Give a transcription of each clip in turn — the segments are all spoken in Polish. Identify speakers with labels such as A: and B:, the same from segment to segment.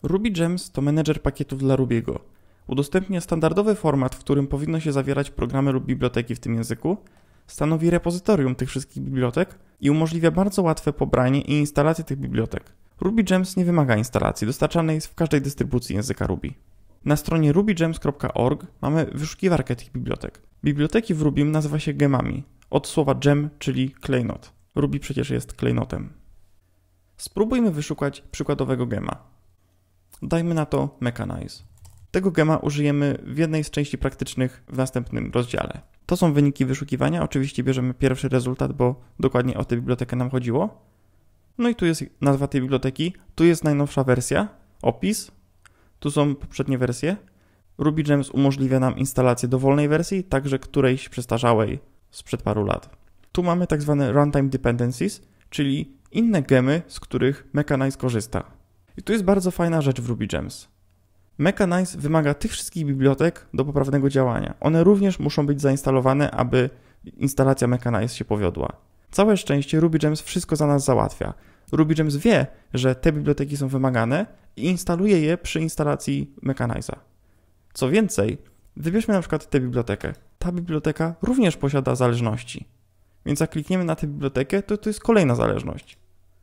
A: RubyGems to menedżer pakietów dla Ruby'ego. Udostępnia standardowy format, w którym powinno się zawierać programy lub biblioteki w tym języku, stanowi repozytorium tych wszystkich bibliotek i umożliwia bardzo łatwe pobranie i instalację tych bibliotek. RubyGems nie wymaga instalacji, dostarczany jest w każdej dystrybucji języka Ruby. Na stronie rubygems.org mamy wyszukiwarkę tych bibliotek. Biblioteki w Rubym nazywa się gemami, od słowa gem, czyli klejnot. Ruby przecież jest klejnotem. Spróbujmy wyszukać przykładowego gema. Dajmy na to Mechanize. Tego gema użyjemy w jednej z części praktycznych w następnym rozdziale. To są wyniki wyszukiwania, oczywiście bierzemy pierwszy rezultat, bo dokładnie o tę bibliotekę nam chodziło. No i tu jest nazwa tej biblioteki, tu jest najnowsza wersja, opis, tu są poprzednie wersje. RubyGems umożliwia nam instalację dowolnej wersji, także którejś przestarzałej sprzed paru lat. Tu mamy tak zwane runtime dependencies, czyli inne gemy, z których Mechanize korzysta. I tu jest bardzo fajna rzecz w RubyGems. Mechanize wymaga tych wszystkich bibliotek do poprawnego działania. One również muszą być zainstalowane, aby instalacja Mechanize się powiodła. Całe szczęście RubyGems wszystko za nas załatwia. RubyGems wie, że te biblioteki są wymagane i instaluje je przy instalacji Mechanize'a. Co więcej, wybierzmy na przykład tę bibliotekę. Ta biblioteka również posiada zależności. Więc jak klikniemy na tę bibliotekę, to jest kolejna zależność.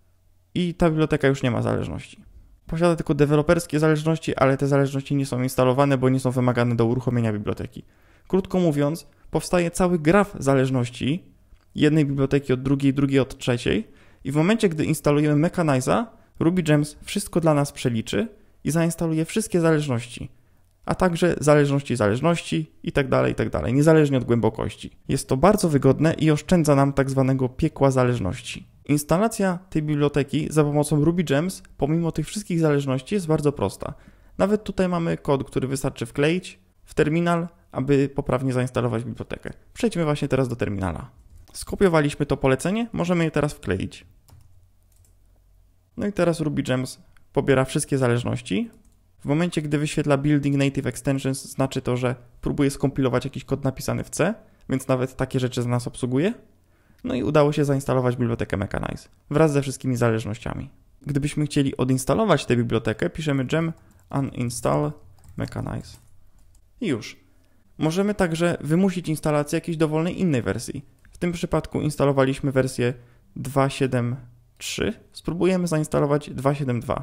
A: I ta biblioteka już nie ma zależności. Posiada tylko deweloperskie zależności, ale te zależności nie są instalowane, bo nie są wymagane do uruchomienia biblioteki. Krótko mówiąc, powstaje cały graf zależności, jednej biblioteki od drugiej od trzeciej i w momencie, gdy instalujemy Mechanize'a, RubyGems wszystko dla nas przeliczy i zainstaluje wszystkie zależności, a także zależności i tak dalej, niezależnie od głębokości. Jest to bardzo wygodne i oszczędza nam tak zwanego piekła zależności. Instalacja tej biblioteki za pomocą RubyGems, pomimo tych wszystkich zależności, jest bardzo prosta. Nawet tutaj mamy kod, który wystarczy wkleić w terminal, aby poprawnie zainstalować bibliotekę. Przejdźmy właśnie teraz do terminala. Skopiowaliśmy to polecenie, możemy je teraz wkleić. No i teraz RubyGems pobiera wszystkie zależności. W momencie, gdy wyświetla Building Native Extensions, znaczy to, że próbuje skompilować jakiś kod napisany w C, więc nawet takie rzeczy za nas obsługuje. No i udało się zainstalować bibliotekę Mechanize wraz ze wszystkimi zależnościami. Gdybyśmy chcieli odinstalować tę bibliotekę, piszemy gem uninstall Mechanize. I już. Możemy także wymusić instalację jakiejś dowolnej innej wersji. W tym przypadku instalowaliśmy wersję 2.7.3. Spróbujemy zainstalować 2.7.2.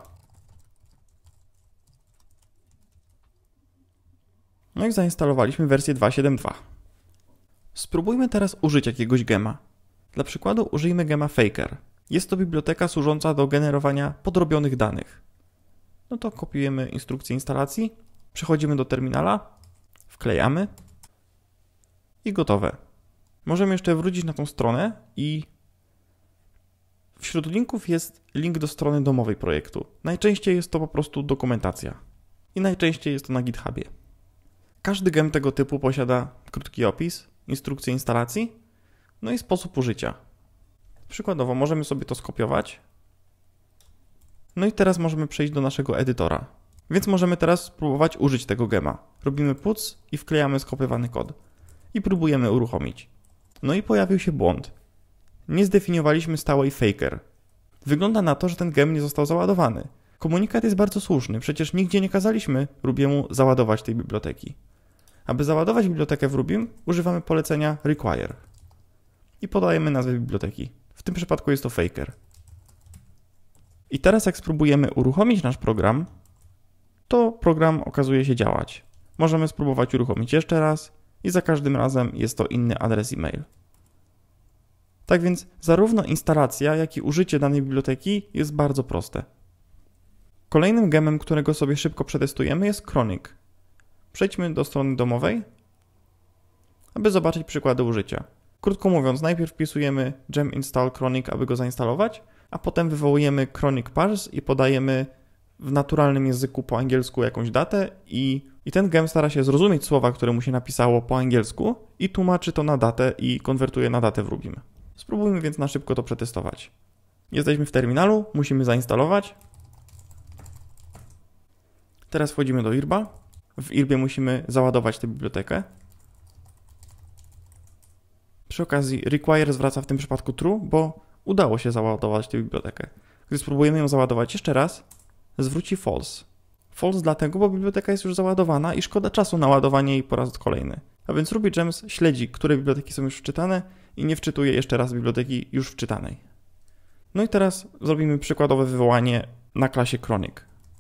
A: No i zainstalowaliśmy wersję 2.7.2. Spróbujmy teraz użyć jakiegoś gema. Dla przykładu użyjmy gema Faker. Jest to biblioteka służąca do generowania podrobionych danych. No to kopiujemy instrukcję instalacji, przechodzimy do terminala, wklejamy i gotowe. Możemy jeszcze wrócić na tą stronę i wśród linków jest link do strony domowej projektu. Najczęściej jest to po prostu dokumentacja i najczęściej jest to na GitHubie. Każdy gem tego typu posiada krótki opis, instrukcję instalacji, no i sposób użycia. Przykładowo możemy sobie to skopiować. No i teraz możemy przejść do naszego edytora. Więc możemy teraz spróbować użyć tego gema. Robimy puc i wklejamy skopiowany kod. I próbujemy uruchomić. No i pojawił się błąd. Nie zdefiniowaliśmy stałej faker. Wygląda na to, że ten gem nie został załadowany. Komunikat jest bardzo słuszny, przecież nigdzie nie kazaliśmy Rubiemu załadować tej biblioteki. Aby załadować bibliotekę w Rubim, używamy polecenia require. I podajemy nazwę biblioteki. W tym przypadku jest to faker. I teraz jak spróbujemy uruchomić nasz program, to program okazuje się działać. Możemy spróbować uruchomić jeszcze raz i za każdym razem jest to inny adres e-mail. Tak więc zarówno instalacja, jak i użycie danej biblioteki jest bardzo proste. Kolejnym gemem, którego sobie szybko przetestujemy, jest Chronic. Przejdźmy do strony domowej, aby zobaczyć przykłady użycia. Krótko mówiąc, najpierw wpisujemy gem install chronic, aby go zainstalować, a potem wywołujemy chronic parse i podajemy w naturalnym języku po angielsku jakąś datę i ten gem stara się zrozumieć słowa, które mu się napisało po angielsku i tłumaczy to na datę i konwertuje na datę w Rubim. Spróbujmy więc na szybko to przetestować. Jesteśmy w terminalu, musimy zainstalować. Teraz wchodzimy do IRB-a. W IRB-ie musimy załadować tę bibliotekę. Przy okazji require zwraca w tym przypadku true, bo udało się załadować tę bibliotekę. Gdy spróbujemy ją załadować jeszcze raz, zwróci false. False dlatego, bo biblioteka jest już załadowana i szkoda czasu na ładowanie jej po raz kolejny. A więc RubyGems śledzi, które biblioteki są już wczytane i nie wczytuje jeszcze raz biblioteki już wczytanej. No i teraz zrobimy przykładowe wywołanie na klasie Chronic.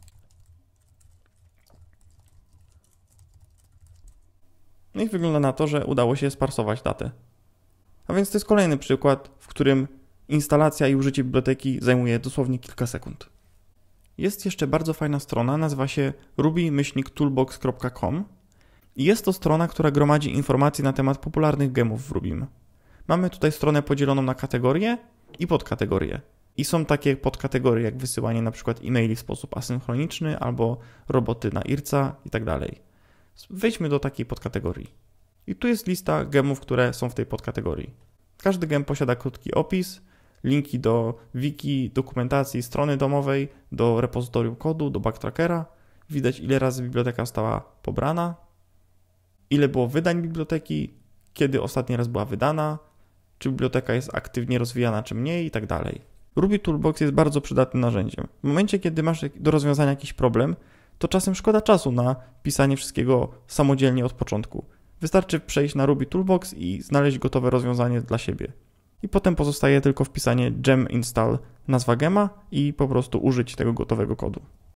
A: No i wygląda na to, że udało się sparsować datę. A więc to jest kolejny przykład, w którym instalacja i użycie biblioteki zajmuje dosłownie kilka sekund. Jest jeszcze bardzo fajna strona, nazywa się ruby-toolbox.com i jest to strona, która gromadzi informacje na temat popularnych gemów w Rubim. Mamy tutaj stronę podzieloną na kategorie i podkategorie. I są takie podkategorie jak wysyłanie np. e-maili w sposób asynchroniczny albo roboty na IRCA i tak dalej. Wejdźmy do takiej podkategorii. I tu jest lista gemów, które są w tej podkategorii. Każdy gem posiada krótki opis, linki do wiki, dokumentacji, strony domowej, do repozytorium kodu, do backtrackera. Widać, ile razy biblioteka została pobrana, ile było wydań biblioteki, kiedy ostatni raz była wydana, czy biblioteka jest aktywnie rozwijana, czy mniej i tak dalej. Ruby Toolbox jest bardzo przydatnym narzędziem. W momencie, kiedy masz do rozwiązania jakiś problem, to czasem szkoda czasu na pisanie wszystkiego samodzielnie od początku. Wystarczy przejść na Ruby Toolbox i znaleźć gotowe rozwiązanie dla siebie. I potem pozostaje tylko wpisanie gem install nazwa gema i po prostu użyć tego gotowego kodu.